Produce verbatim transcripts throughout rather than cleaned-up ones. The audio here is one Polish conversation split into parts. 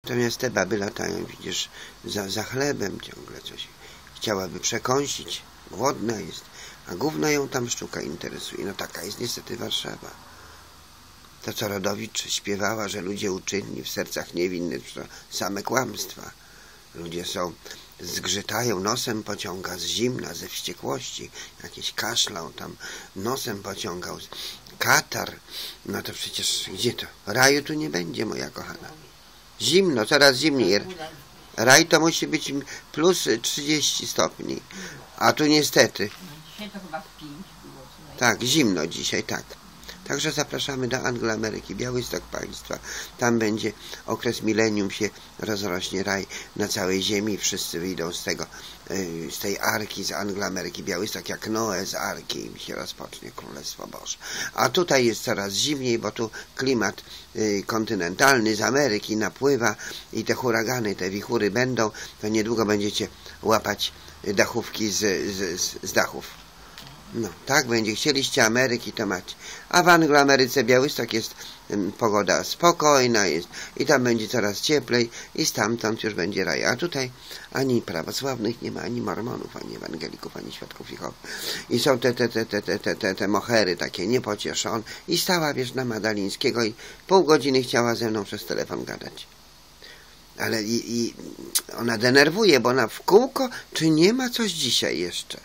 Natomiast te baby latają, widzisz, za, za chlebem ciągle coś. Chciałaby przekąsić, głodna jest, a gówno ją tam sztuka interesuje. No taka jest niestety Warszawa. To, co Rodowicz śpiewała, że ludzie uczynni, w sercach niewinnych, to same kłamstwa. Ludzie są, zgrzytają, nosem pociąga z zimna, ze wściekłości. Jakieś kaszlał tam, nosem pociągał. Katar. No to przecież gdzie to? Raju tu nie będzie, moja kochana. Zimno, coraz zimniej. Raj to musi być plus trzydzieści stopni. A tu niestety. Dzisiaj to chyba pięć było. Tak, zimno dzisiaj, tak. Także zapraszamy do Angloameryki, Białystok Państwa. Tam będzie okres milenium, się rozrośnie raj na całej ziemi. Wszyscy wyjdą z tego, z tej arki, z Angloameryki, Białystok, jak Noe z arki i się rozpocznie Królestwo Boże. A tutaj jest coraz zimniej, bo tu klimat kontynentalny z Ameryki napływa i te huragany, te wichury będą, to niedługo będziecie łapać dachówki z, z, z dachów. No, tak będzie. Chcieliście Ameryki, to macie. A w Angloameryce Białystok jest um, pogoda spokojna jest i tam będzie coraz cieplej i stamtąd już będzie raj. A tutaj ani prawosławnych nie ma, ani mormonów, ani ewangelików, ani świadków Jehowy. I są te, te, te, te, te, te, te, te mohery takie niepocieszone. I stała, wiesz, na Madalińskiego i pół godziny chciała ze mną przez telefon gadać. Ale i, i ona denerwuje, bo ona w kółko, czy nie ma coś dzisiaj jeszcze?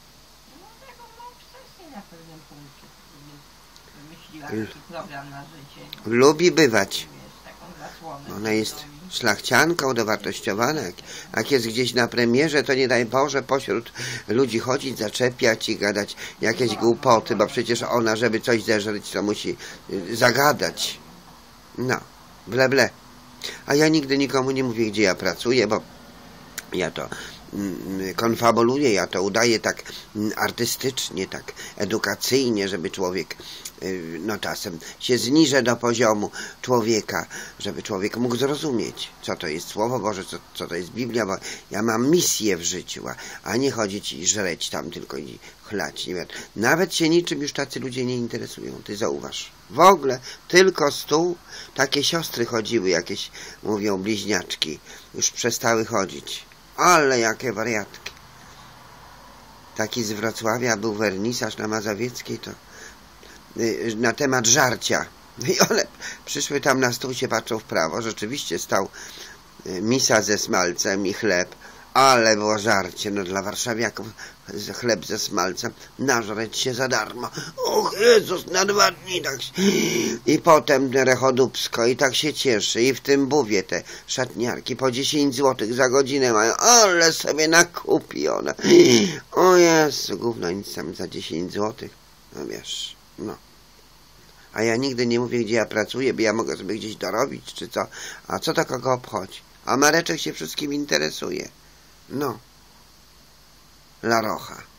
Program na życie. Lubi bywać. Ona jest szlachcianką, dowartościowana. Jak, jak jest gdzieś na premierze, to nie daj Boże pośród ludzi chodzić, zaczepiać i gadać jakieś głupoty, bo przecież ona, żeby coś zeżreć, to musi zagadać. No, ble, ble. A ja nigdy nikomu nie mówię, gdzie ja pracuję, bo ja to konfabuluję, ja to udaję tak artystycznie, tak edukacyjnie, żeby człowiek, no czasem się zniżę do poziomu człowieka, żeby człowiek mógł zrozumieć, co to jest Słowo Boże, co, co to jest Biblia, bo ja mam misję w życiu, a, a nie chodzić i żreć tam tylko i chlać. Nie wiem. Nawet się niczym już tacy ludzie nie interesują, ty zauważ. W ogóle tylko stół, takie siostry chodziły, jakieś, mówią, bliźniaczki, już przestały chodzić. Ale jakie wariatki. Taki z Wrocławia był wernisaż na Mazowieckiej, to yy, na temat żarcia. I one przyszły tam na stół, się patrzą w prawo. Rzeczywiście stał yy, misa ze smalcem i chleb. Ale było żarcie, no dla warszawiaków chleb ze smalcem, nażreć się za darmo. Och Jezus, na dwa dni tak się... I potem rechodupsko i tak się cieszy. I w tym buwie te szatniarki po dziesięć złotych za godzinę mają, ale sobie nakupi ona. O Jezu, gówno nic tam za dziesięć złotych. No wiesz, no. A ja nigdy nie mówię, gdzie ja pracuję, bo ja mogę sobie gdzieś dorobić, czy co. A co to kogo obchodzi? A Mareczek się wszystkim interesuje. No. La Rocha.